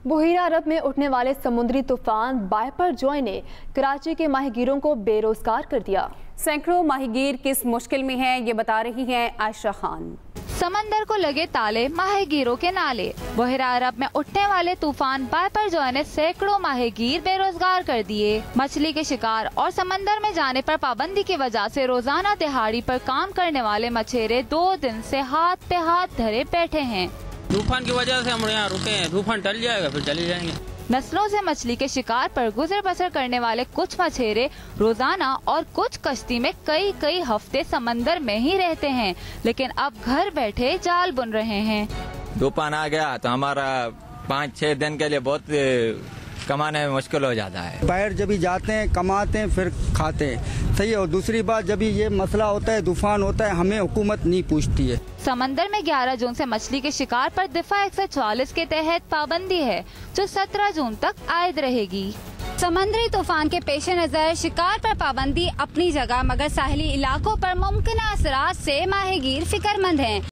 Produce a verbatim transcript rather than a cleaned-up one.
बुहिरा अरब में उठने वाले समुद्री तूफान बाइपरजॉय ने कराची के माहीगीरों को बेरोजगार कर दिया। सैकड़ों माहीगीर किस मुश्किल में हैं, ये बता रही हैं आयशा खान। समंदर को लगे ताले, माहीगीरों के नाले। बुहिरा अरब में उठने वाले तूफान बाइपरजॉय ने सैकड़ों माहीगीर बेरोजगार कर दिए। मछली के शिकार और समंदर में जाने पर पाबंदी की वजह से रोजाना दिहाड़ी पर काम करने वाले मछेरे दो दिन से हाथ पे हाथ धरे बैठे हैं। तूफान की वजह से हम यहाँ रुके हैं, तूफान टल जाएगा फिर चले जाएंगे। नस्लों से मछली के शिकार पर गुजर बसर करने वाले कुछ मछेरे रोजाना और कुछ कश्ती में कई कई हफ्ते समंदर में ही रहते हैं, लेकिन अब घर बैठे जाल बुन रहे हैं। तूफान आ गया तो हमारा पाँच छह दिन के लिए बहुत कमाने में मुश्किल हो जाता है। बाहर जब भी जाते हैं कमाते हैं फिर खाते हैं, सही है। और दूसरी बात जब भी ये मसला होता है, तूफान होता है, हमें हुकूमत नहीं पूछती है। समंदर में ग्यारह जून से मछली के शिकार पर दिफा एक सौ चौवालीस के तहत पाबंदी है, जो सत्रह जून तक आयद रहेगी। समंदरी तूफान के पेश नजर शिकार पर पाबंदी अपनी जगह, मगर साहली इलाकों पर मुमकिन असरात से माहीगीर फिक्रमंद हैं।